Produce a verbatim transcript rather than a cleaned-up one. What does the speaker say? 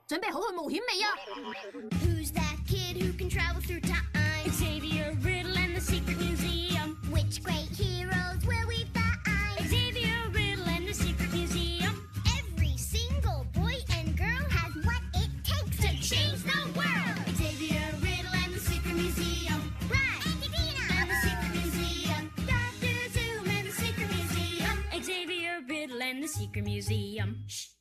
準備好去冒險未啊 Who's that kid who can travel through time? Xavier, Riddle, and the Secret Museum. Which great heroes will we find? Xavier, Riddle, and the Secret Museum. Every single boy and girl has what it takes to change the world. Xavier, Riddle, and the Secret Museum. Right, And the Secret Museum. Doctor Zoom and the Secret Museum. Xavier, Riddle, and the Secret Museum. Shh.